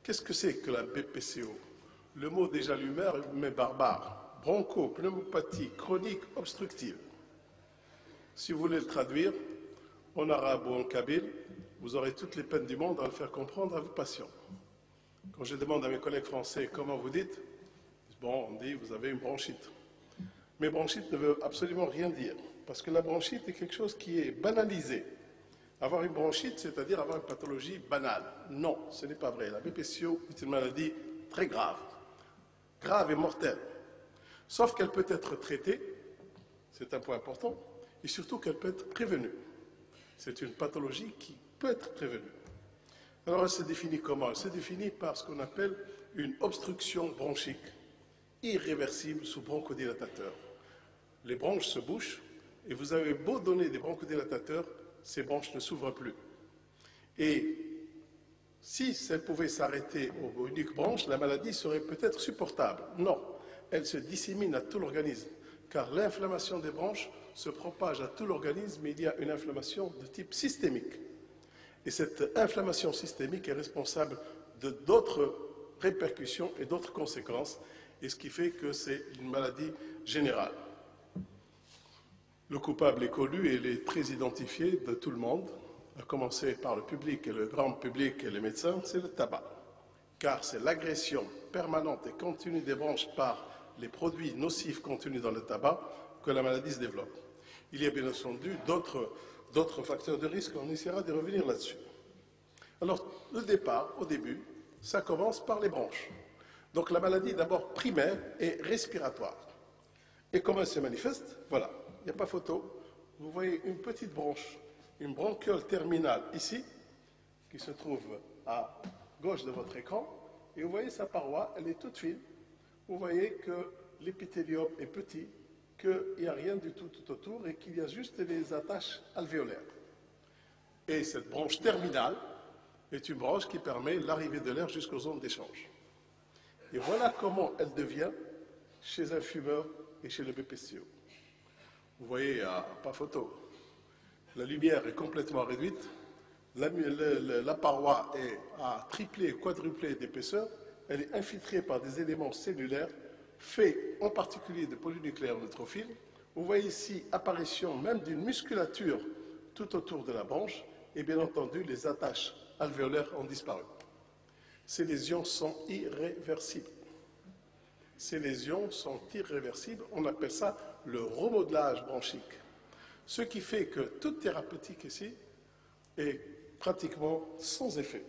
Qu'est-ce que c'est que la BPCO? Le mot déjà lui-même est barbare. Bronchopneumopathie chronique obstructive. Si vous voulez le traduire en arabe ou en kabyle, vous aurez toutes les peines du monde à le faire comprendre à vos patients. Quand je demande à mes collègues français comment vous dites, bon, on dit vous avez une bronchite. Mais bronchite ne veut absolument rien dire, parce que la bronchite est quelque chose qui est banalisé. Avoir une bronchite, c'est-à-dire avoir une pathologie banale. Non, ce n'est pas vrai. La BPCO est une maladie très grave, grave et mortelle. Sauf qu'elle peut être traitée, c'est un point important, et surtout qu'elle peut être prévenue. C'est une pathologie qui peut être prévenue. Alors elle se définit comment? Elle se définit par ce qu'on appelle une obstruction bronchique irréversible sous bronchodilatateur. Les bronches se bouchent et vous avez beau donner des bronchodilatateurs, ces bronches ne s'ouvrent plus. Et si elles pouvaient s'arrêter aux uniques bronches, la maladie serait peut-être supportable. Non, elle se dissémine à tout l'organisme, car l'inflammation des bronches se propage à tout l'organisme et il y a une inflammation de type systémique. Et cette inflammation systémique est responsable de d'autres répercussions et d'autres conséquences, et ce qui fait que c'est une maladie générale. Le coupable est connu et il est très identifié de tout le monde, à commencer par le public et le grand public et les médecins, c'est le tabac. Car c'est l'agression permanente et continue des bronches par les produits nocifs contenus dans le tabac que la maladie se développe. Il y a bien entendu d'autres facteurs de risque, on essaiera de revenir là-dessus. Alors, le départ, au début, ça commence par les bronches. Donc la maladie d'abord primaire est respiratoire. Et comment elle se manifeste? Voilà, il n'y a pas photo. Vous voyez une petite bronche, une bronchiole terminale ici, qui se trouve à gauche de votre écran. Et vous voyez sa paroi, elle est toute fine. Vous voyez que l'épithélium est petit, qu'il n'y a rien du tout autour et qu'il y a juste des attaches alvéolaires. Et cette branche terminale est une branche qui permet l'arrivée de l'air jusqu'aux zones d'échange. Et voilà comment elle devient chez un fumeur et chez le BPCO. Vous voyez, pas photo. La lumière est complètement réduite, la paroi est à tripler, quadrupler d'épaisseur, elle est infiltrée par des éléments cellulaires faits en particulier de polynucléaires neutrophiles. Vous voyez ici apparition même d'une musculature tout autour de la branche et bien entendu les attaches alvéolaires ont disparu. Ces lésions sont irréversibles. Ces lésions sont irréversibles, on appelle ça le remodelage bronchique. Ce qui fait que toute thérapeutique ici est pratiquement sans effet.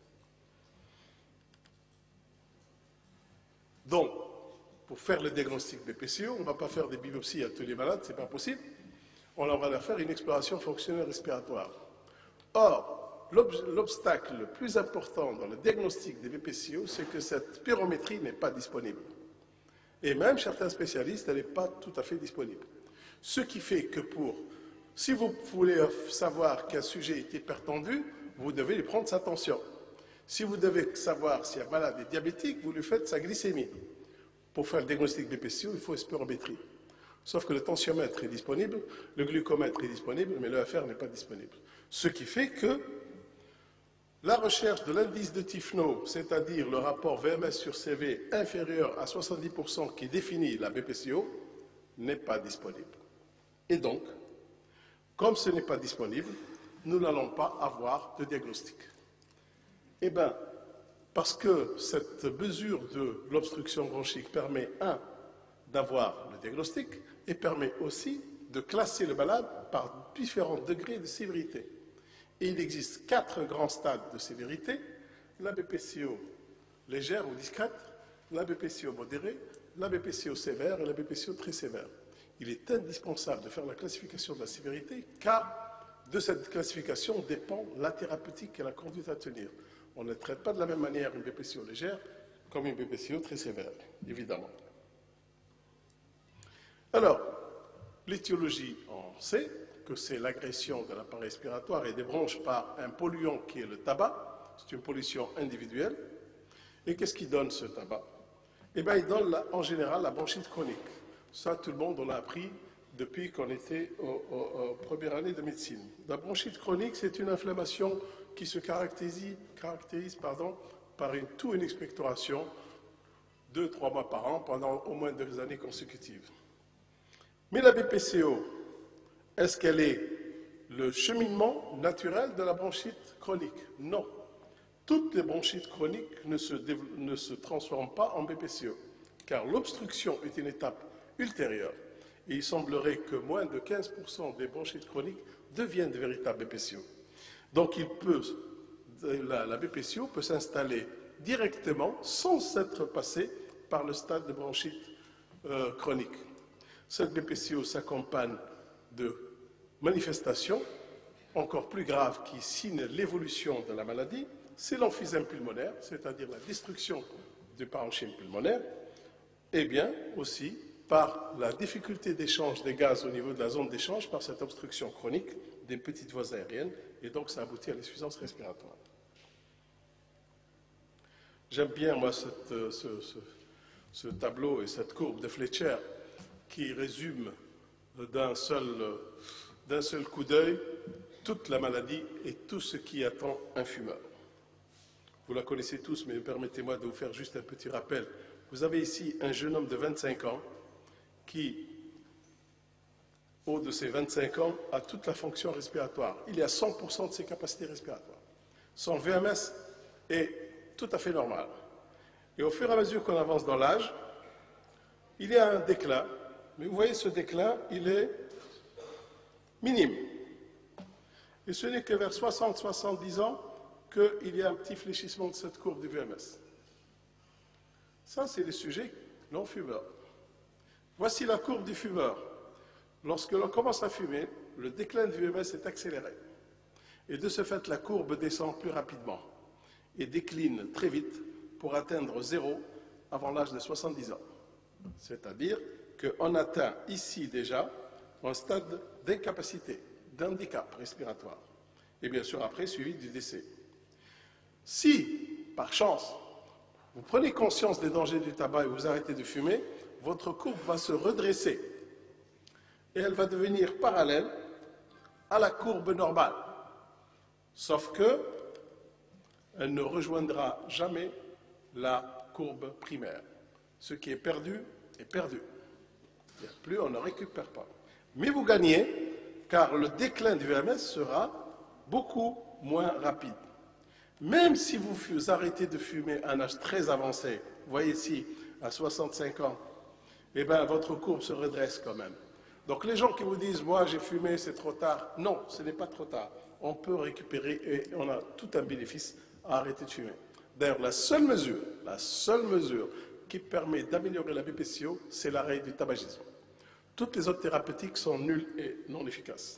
Donc, pour faire le diagnostic BPCO, on ne va pas faire des biopsies à tous les malades, ce n'est pas possible. On va leur faire une exploration fonctionnelle respiratoire. Or, l'obstacle le plus important dans le diagnostic des BPCO, c'est que cette spirométrie n'est pas disponible. Et même certains spécialistes, elle n'est pas tout à fait disponible. Ce qui fait que si vous voulez savoir qu'un sujet est hypertendu, vous devez lui prendre sa tension. Si vous devez savoir si un malade est diabétique, vous lui faites sa glycémie. Pour faire le diagnostic BPCO, il faut une spirométrie. Sauf que le tensiomètre est disponible, le glucomètre est disponible, mais le FR n'est pas disponible. Ce qui fait que la recherche de l'indice de Tifno, c'est-à-dire le rapport VMS sur CV inférieur à 70% qui définit la BPCO, n'est pas disponible. Et donc, comme ce n'est pas disponible, nous n'allons pas avoir de diagnostic. Eh bien, parce que cette mesure de l'obstruction bronchique permet, d'avoir le diagnostic et permet aussi de classer le malade par différents degrés de sévérité. Et il existe 4 grands stades de sévérité, la BPCO légère ou discrète, la BPCO modérée, la BPCO sévère et la BPCO très sévère. Il est indispensable de faire la classification de la sévérité car de cette classification dépend la thérapeutique et la conduite à tenir. On ne traite pas de la même manière une BPCO légère comme une BPCO très sévère, évidemment. Alors, l'étiologie, on sait que c'est l'agression de l'appareil respiratoire et des bronches par un polluant qui est le tabac. C'est une pollution individuelle. Et qu'est-ce qui donne ce tabac? Eh bien, il donne en général la bronchite chronique. Ça, tout le monde, on l'a appris depuis qu'on était aux premières années de médecine. La bronchite chronique, c'est une inflammation qui se caractérise par une expectoration 2-3 mois par an pendant au moins 2 années consécutives. Mais la BPCO, est-ce qu'elle est le cheminement naturel de la bronchite chronique? Non. Toutes les bronchites chroniques ne se transforment pas en BPCO, car l'obstruction est une étape ultérieure. Et il semblerait que moins de 15% des bronchites chroniques deviennent de véritables BPCO. Donc la BPCO peut s'installer directement sans être passée par le stade de bronchite chronique. Cette BPCO s'accompagne de manifestations encore plus graves qui signent l'évolution de la maladie. C'est l'emphysème pulmonaire, c'est-à-dire la destruction du parenchyme pulmonaire, et bien aussi par la difficulté d'échange des gaz au niveau de la zone d'échange, par cette obstruction chronique des petites voies aériennes, et donc ça aboutit à l'insuffisance respiratoire. J'aime bien, moi, ce tableau et cette courbe de Fletcher qui résume d'un seul coup d'œil toute la maladie et tout ce qui attend un fumeur. Vous la connaissez tous, mais permettez-moi de vous faire juste un petit rappel. Vous avez ici un jeune homme de 25 ans qui, au de ses 25 ans, a toute la fonction respiratoire. Il y a 100% de ses capacités respiratoires. Son VMS est tout à fait normal. Et au fur et à mesure qu'on avance dans l'âge, il y a un déclin. Mais vous voyez, ce déclin, il est minime. Et ce n'est que vers 60-70 ans qu'il y a un petit fléchissement de cette courbe du VMS. Ça, c'est les sujets non-fumeurs. Voici la courbe du fumeur. Lorsque l'on commence à fumer, le déclin du VMS est accéléré. Et de ce fait, la courbe descend plus rapidement et décline très vite pour atteindre 0 avant l'âge de 70 ans. C'est-à-dire qu'on atteint ici déjà un stade d'incapacité, d'handicap respiratoire. Et bien sûr, après, suivi du décès. Si, par chance, vous prenez conscience des dangers du tabac et vous arrêtez de fumer, votre courbe va se redresser et elle va devenir parallèle à la courbe normale. Sauf que elle ne rejoindra jamais la courbe primaire. Ce qui est perdu est perdu. Plus on ne récupère pas. Mais vous gagnez, car le déclin du VMS sera beaucoup moins rapide. Même si vous arrêtez de fumer à un âge très avancé, vous voyez ici, à 65 ans, eh bien, votre courbe se redresse quand même. Donc les gens qui vous disent « moi j'ai fumé, c'est trop tard », non, ce n'est pas trop tard. On peut récupérer et on a tout un bénéfice à arrêter de fumer. D'ailleurs, la seule mesure qui permet d'améliorer la BPCO, c'est l'arrêt du tabagisme. Toutes les autres thérapeutiques sont nulles et non efficaces.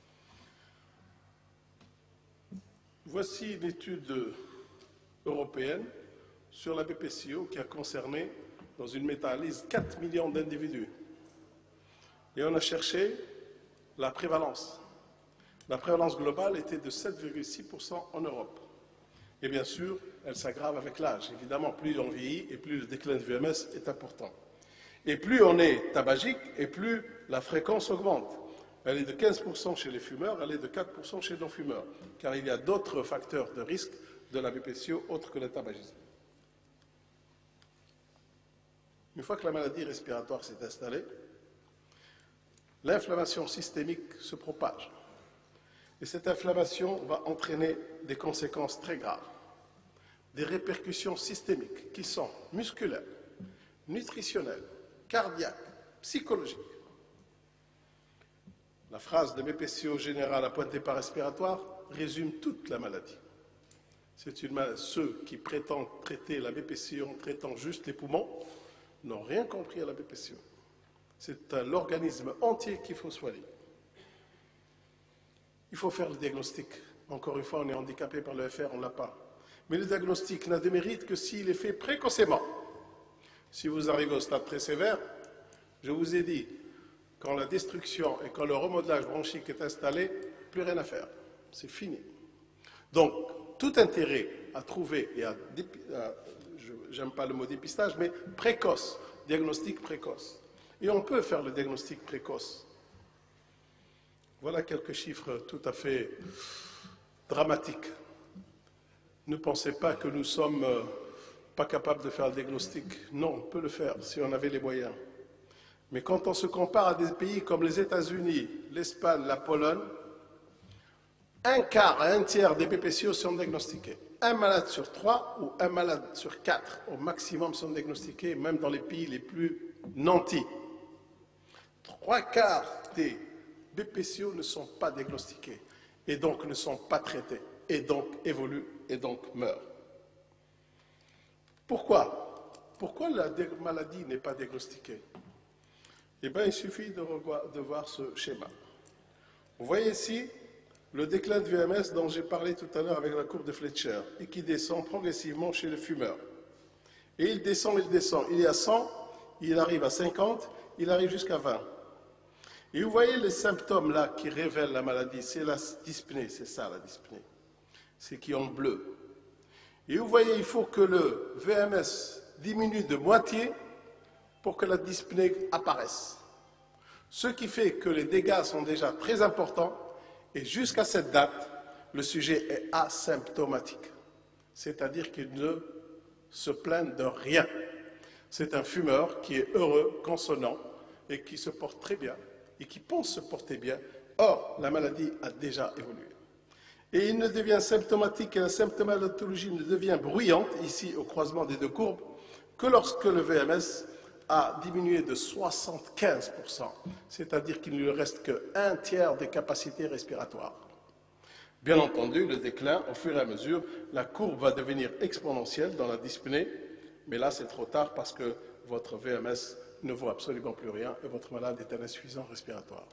Voici une étude européenne sur la BPCO qui a concerné, dans une méta-analyse, 4 millions d'individus. Et on a cherché la prévalence. La prévalence globale était de 7,6% en Europe. Et bien sûr, elle s'aggrave avec l'âge. Évidemment, plus on vieillit et plus le déclin du VMS est important. Et plus on est tabagique et plus la fréquence augmente. Elle est de 15% chez les fumeurs, elle est de 4% chez les non-fumeurs, car il y a d'autres facteurs de risque de la BPCO autres que le tabagisme. Une fois que la maladie respiratoire s'est installée, l'inflammation systémique se propage. Et cette inflammation va entraîner des conséquences très graves, des répercussions systémiques qui sont musculaires, nutritionnelles, cardiaques, psychologiques. La phrase de BPCO générale à point de départ respiratoire résume toute la maladie. Ceux qui prétendent traiter la BPCO en traitant juste les poumons n'ont rien compris à la BPCO. C'est l'organisme entier qu'il faut soigner. Il faut faire le diagnostic. Encore une fois, on est handicapé par le FR, on ne l'a pas. Mais le diagnostic n'a de mérite que s'il est fait précocement. Si vous arrivez au stade très sévère, je vous ai dit, quand la destruction et quand le remodelage bronchique est installé, plus rien à faire. C'est fini. Donc, tout intérêt à trouver, et j'aime pas le mot dépistage, mais précoce, diagnostic précoce. Et on peut faire le diagnostic précoce. Voilà quelques chiffres tout à fait dramatiques. Ne pensez pas que nous ne sommes pas capables de faire le diagnostic. Non, on peut le faire si on avait les moyens. Mais quand on se compare à des pays comme les États-Unis, l'Espagne, la Pologne, un quart à un tiers des BPCO sont diagnostiqués. Un malade sur 3 ou un malade sur 4 au maximum sont diagnostiqués, même dans les pays les plus nantis. 3/4 des BPCO ne sont pas diagnostiqués et donc ne sont pas traités et donc évoluent et donc meurent. Pourquoi? Pourquoi la maladie n'est pas diagnostiquée? Eh bien, il suffit de voir ce schéma. Vous voyez ici le déclin de VMS dont j'ai parlé tout à l'heure avec la courbe de Fletcher et qui descend progressivement chez le fumeur. Et il descend, il descend. Il est à 100, il arrive à 50, il arrive jusqu'à 20. Et vous voyez les symptômes là qui révèlent la maladie, c'est la dyspnée, c'est ça la dyspnée. C'est qui est en bleu. Et vous voyez, il faut que le VMS diminue de moitié pour que la dyspnée apparaisse. Ce qui fait que les dégâts sont déjà très importants et jusqu'à cette date, le sujet est asymptomatique. C'est-à-dire qu'il ne se plaint de rien. C'est un fumeur qui est heureux, consonnant et qui se porte très bien et qui pense se porter bien. Or, la maladie a déjà évolué. Et il ne devient symptomatique et la symptomatologie ne devient bruyante, ici au croisement des deux courbes, que lorsque le VMS a diminué de 75%, c'est-à-dire qu'il ne lui reste qu'un tiers des capacités respiratoires. Bien entendu, le déclin, au fur et à mesure, la courbe va devenir exponentielle dans la dyspnée, mais là c'est trop tard parce que votre VMS ne vaut absolument plus rien et votre malade est un insuffisant respiratoire.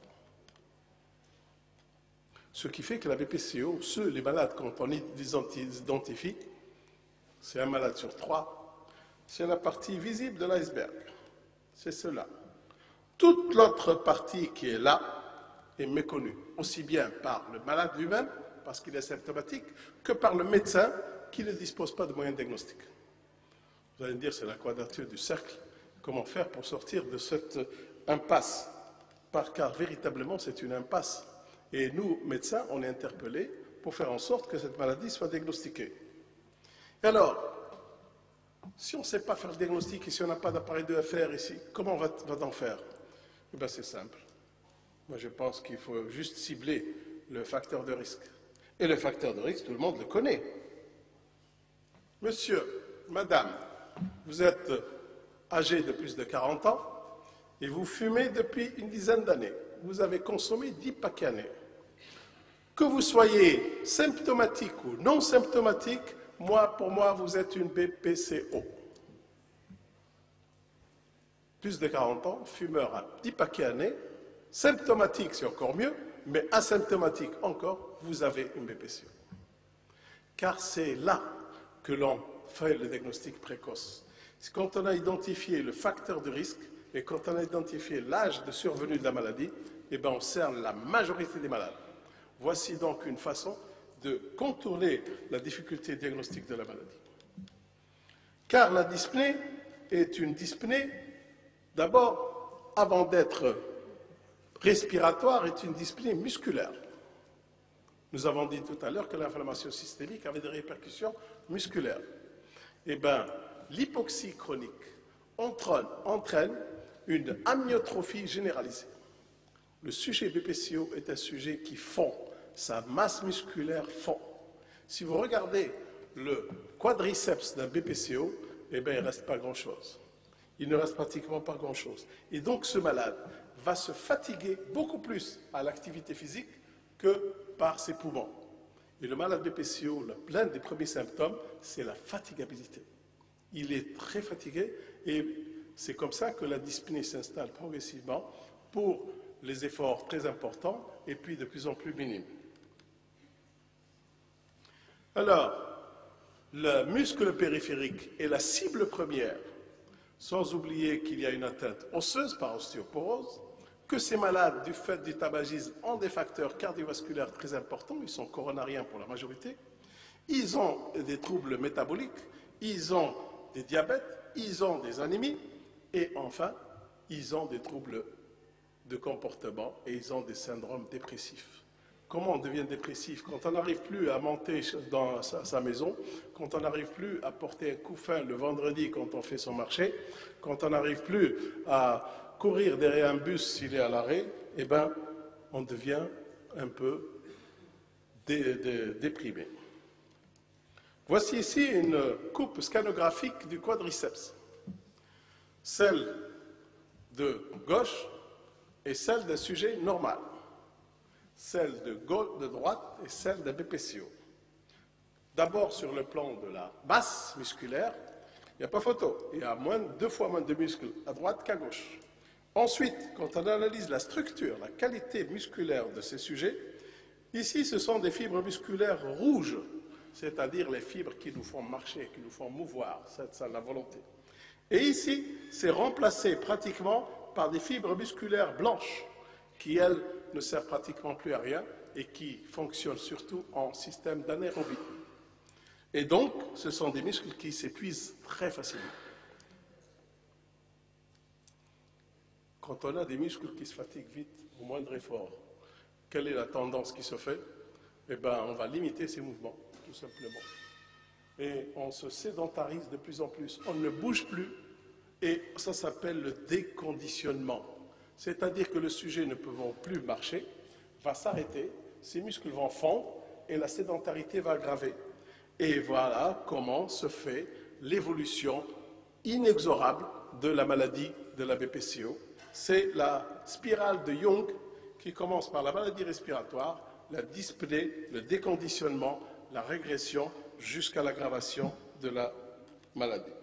Ce qui fait que la BPCO, les malades, quand on les identifie, c'est un malade sur 3, c'est la partie visible de l'iceberg. C'est cela. Toute l'autre partie qui est là est méconnue, aussi bien par le malade lui-même, parce qu'il est symptomatique, que par le médecin qui ne dispose pas de moyens diagnostiques. Vous allez me dire, c'est la quadrature du cercle. Comment faire pour sortir de cette impasse? Car véritablement, c'est une impasse. Et nous, médecins, on est interpellés pour faire en sorte que cette maladie soit diagnostiquée. Et alors, si on ne sait pas faire le diagnostic et si on n'a pas d'appareil de FR ici, comment va-t-on faire? Eh bien, c'est simple. Moi, je pense qu'il faut juste cibler le facteur de risque. Et le facteur de risque, tout le monde le connaît. Monsieur, madame, vous êtes âgé de plus de 40 ans et vous fumez depuis une dizaine d'années. Vous avez consommé 10 paquets années. Que vous soyez symptomatique ou non symptomatique, pour moi, vous êtes une BPCO. Plus de 40 ans, fumeur à 10 paquets années, symptomatique, c'est encore mieux, mais asymptomatique encore, vous avez une BPCO. Car c'est là que l'on fait le diagnostic précoce. C'est quand on a identifié le facteur de risque et quand on a identifié l'âge de survenue de la maladie, eh bien on cerne la majorité des malades. Voici donc une façon de contourner la difficulté diagnostique de la maladie. Car la dyspnée est une dyspnée, d'abord, avant d'être respiratoire, est une dyspnée musculaire. Nous avons dit tout à l'heure que l'inflammation systémique avait des répercussions musculaires. Eh bien, l'hypoxie chronique entraîne une amyotrophie généralisée. Le sujet BPCO est un sujet qui fond, sa masse musculaire fond. Si vous regardez le quadriceps d'un BPCO, eh bien, il ne reste pas grand-chose. Il ne reste pratiquement pas grand-chose. Et donc, ce malade va se fatiguer beaucoup plus à l'activité physique que par ses poumons. Et le malade BPCO, l'un des premiers symptômes, c'est la fatigabilité. Il est très fatigué et c'est comme ça que la dyspnée s'installe progressivement pour les efforts très importants et puis de plus en plus minimes. Alors, le muscle périphérique est la cible première, sans oublier qu'il y a une atteinte osseuse par ostéoporose, que ces malades, du fait du tabagisme, ont des facteurs cardiovasculaires très importants, ils sont coronariens pour la majorité, ils ont des troubles métaboliques, ils ont des diabètes, ils ont des anémies, et enfin, ils ont des troubles de comportement et ils ont des syndromes dépressifs. comment on devient dépressif? Quand on n'arrive plus à monter dans sa maison, quand on n'arrive plus à porter un couffin le vendredi quand on fait son marché, quand on n'arrive plus à courir derrière un bus s'il est à l'arrêt, eh bien, on devient un peu déprimé. Voici ici une coupe scanographique du quadriceps. Celle de gauche et celle d'un sujet normal. Celle de droite et celle d'un BPCO. D'abord, sur le plan de la masse musculaire, il n'y a pas photo. Il y a deux fois moins de muscles à droite qu'à gauche. Ensuite, quand on analyse la structure, la qualité musculaire de ces sujets, ici, ce sont des fibres musculaires rouges, c'est-à-dire les fibres qui nous font marcher, qui nous font mouvoir, c'est ça la volonté. Et ici, c'est remplacé pratiquement par des fibres musculaires blanches, qui, elles, ne servent pratiquement plus à rien et qui fonctionnent surtout en système d'anaérobie. Et donc, ce sont des muscles qui s'épuisent très facilement. Quand on a des muscles qui se fatiguent vite, au moindre effort, quelle est la tendance qui se fait? Eh bien, on va limiter ces mouvements, tout simplement. Et on se sédentarise de plus en plus. On ne bouge plus et ça s'appelle le déconditionnement. C'est-à-dire que le sujet ne pouvant plus marcher, va s'arrêter, ses muscles vont fondre et la sédentarité va aggraver. Et voilà comment se fait l'évolution inexorable de la maladie de la BPCO. C'est la spirale de Young qui commence par la maladie respiratoire, la dyspnée, le déconditionnement, la régression jusqu'à l'aggravation de la maladie.